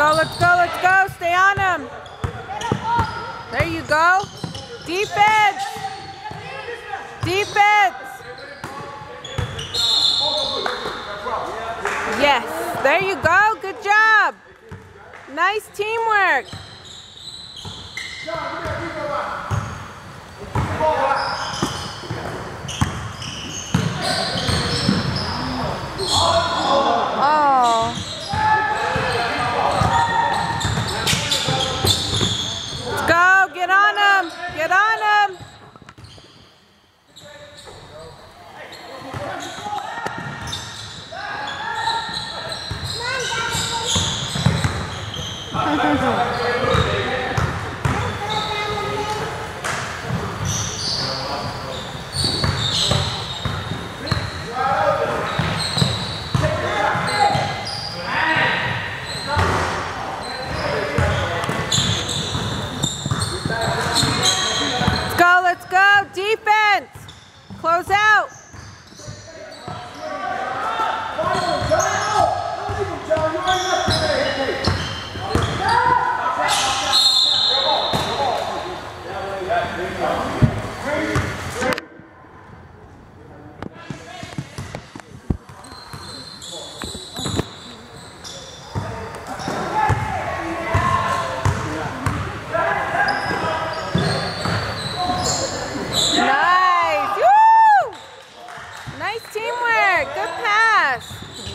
go, let's go, let's go. Stay on him. There you go. Defense. Defense. Yes, there you go. Good job. Nice teamwork. Oh. Let's go. Get on him. Get on him. Let's go. Defense. Close out. Nice. Woo! Nice teamwork. Good pass.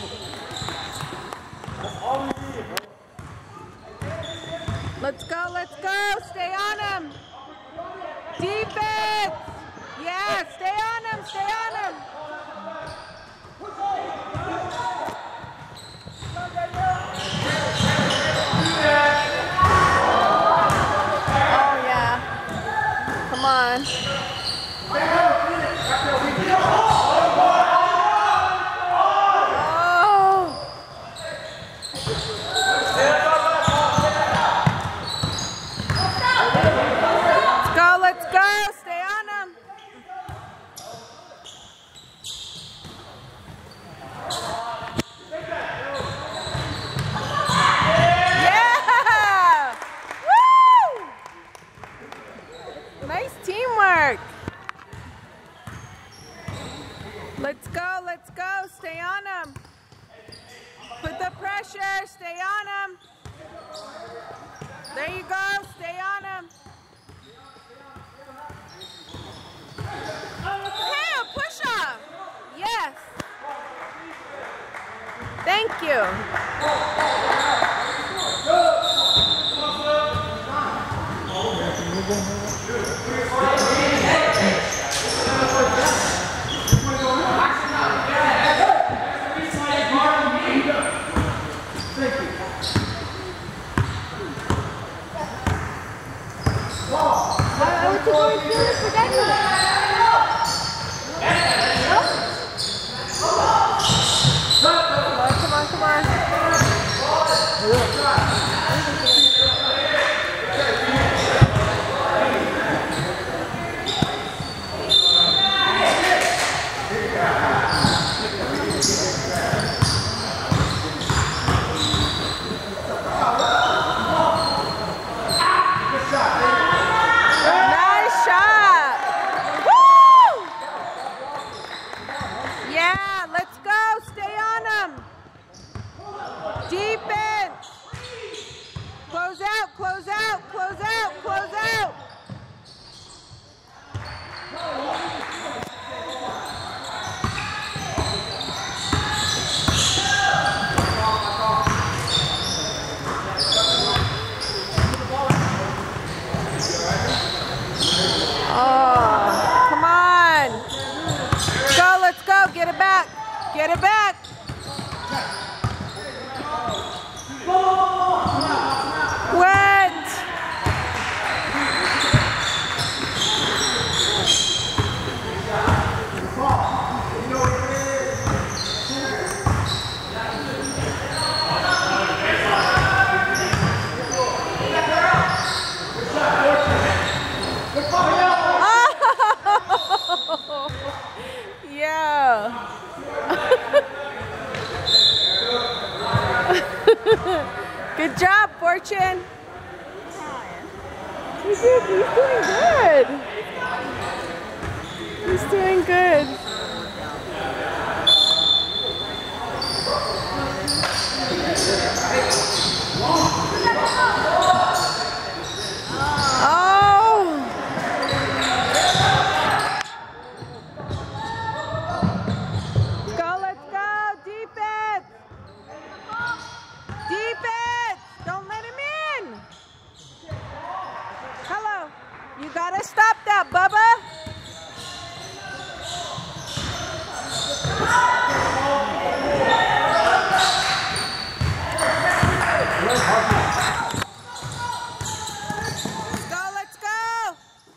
Let's go. Let's go. Stay on him. Defense. Yeah, stay on him. Stay on him. Oh, yeah. Come on. Let's go. Stay on him. Yeah! Woo! Nice teamwork. Let's go. Let's go. Stay on him. Put the pressure. Stay on him. There you go. Stay on him. Hey, push up. Yes. Thank you. Come on. Nice shot. Woo! Yeah, let's go. Stay on him. Defense. Close out, close out, close out, close out. Oh, come on. Let's go, get it back. Get it back. Went. Yeah. Good job, Fortune. He's doing good. He's doing good. You gotta stop that, Bubba. Let's go.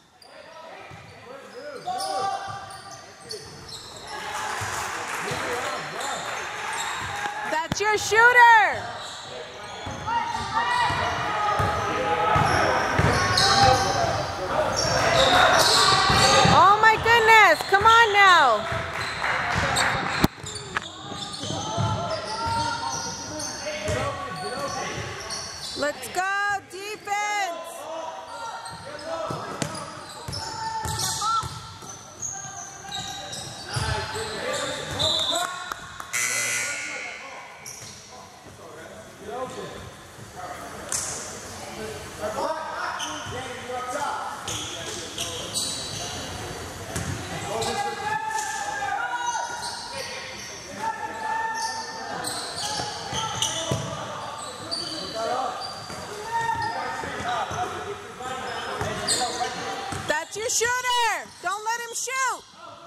That's your shooter. Oh my goodness, come on now. Let's go, defense. That's your shooter. Don't let him shoot.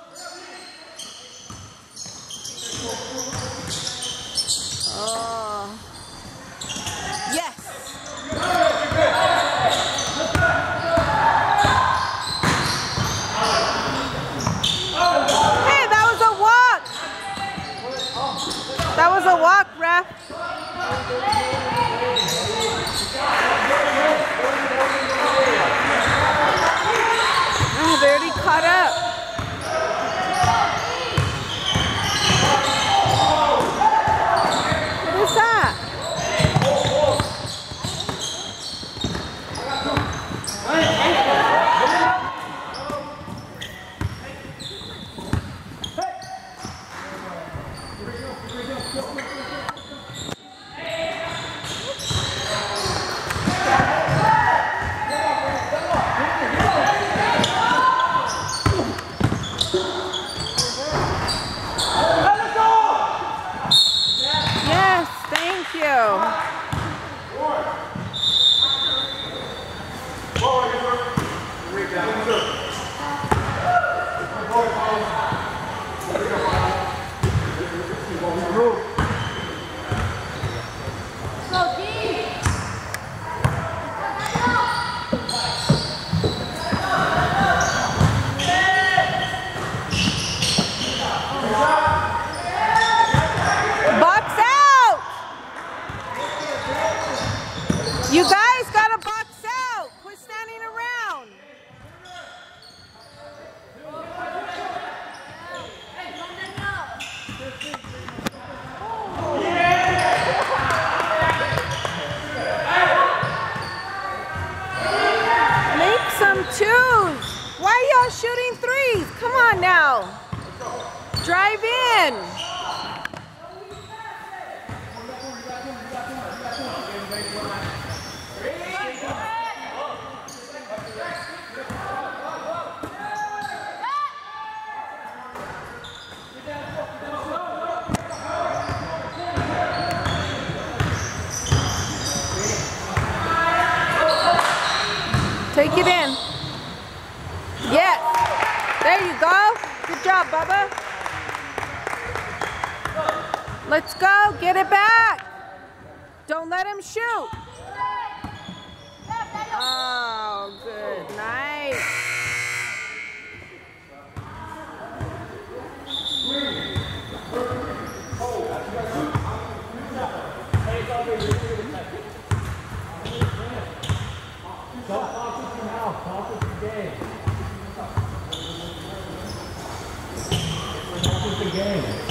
Oh. Yes. Hey, that was a walk. That was a walk, ref. They already caught up. What is that? Thank you. You guys gotta box out. Quit standing around. Make some twos. Why are y'all shooting threes? Come on now. Drive in. Take it in. Yes. There you go. Good job, Bubba. Let's go. Get it back. Don't let him shoot. Oh, good. Nice. Game.